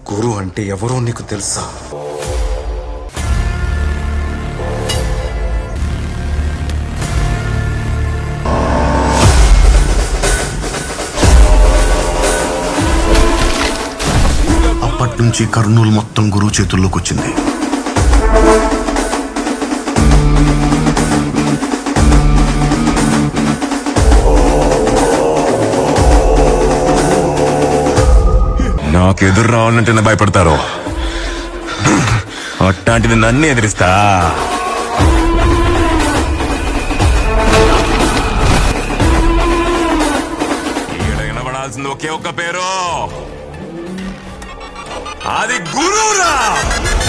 గురు అంటే ఎవరో నీకు తెలుసా? అప్పటి నుంచి కర్నూలు మొత్తం గురువు చేతుల్లోకి వచ్చింది. నాకు ఎదురు రావాలంటే భయపడతారు. అట్లాంటిది నన్ను ఎదిరిస్తా. ఈడ వినబడాల్సింది ఒకే ఒక్క పేరు, అది గురువురా.